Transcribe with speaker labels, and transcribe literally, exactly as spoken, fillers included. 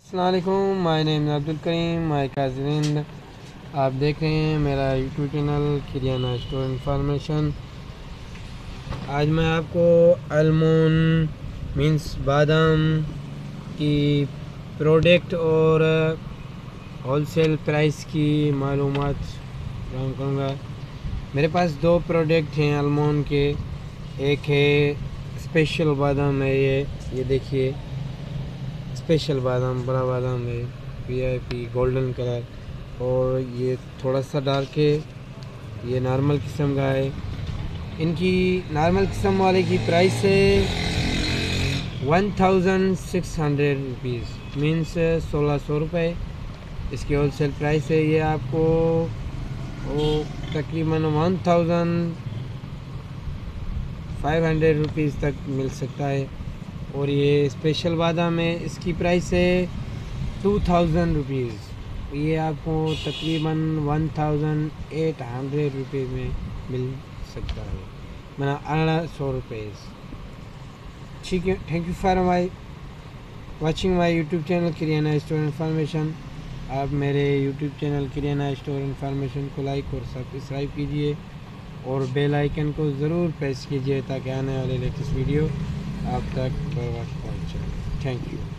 Speaker 1: अस्सलाम वालेकुम, my name है अब्दुल करीम माय काज़िंद। आप देख रहे हैं मेरा YouTube channel Kirana store information. आज मैं आपको आलमंड मीन्स बादाम की प्रोडक्ट और होलसेल प्राइस की मालूमात फराहम करूँगा। मेरे पास दो प्रोडक्ट हैं आलमंड के। एक है स्पेशल बादाम है, ये ये देखिए स्पेशल बादाम, बड़ा बादाम है, वीआईपी गोल्डन कलर। और ये थोड़ा सा डार्क है, ये नॉर्मल किस्म का है। इनकी नॉर्मल किस्म वाले की प्राइस है one thousand six hundred rupees means सोलह सौ रुपये इसकी होलसेल प्राइस है। ये आपको वो तकरीबन one thousand five hundred rupees तक मिल सकता है। और ये स्पेशल बादाम है, इसकी प्राइस है टू थाउजेंड रुपीज़। ये आपको तकरीबन वन थाउजेंड एट हंड्रेड रुपये में मिल सकता है, मैंने अठारह सौ रुपये। ठीक है, thank you for my watching my YouTube channel Kirana store information. आप मेरे YouTube channel Kirana store information को लाइक और सब्सक्राइब कीजिए और बेल आइकन को ज़रूर प्रेस कीजिए ताकि आने वाले लेटेस्ट वीडियो आप तक बर वक्त पहुँचे। Thank you.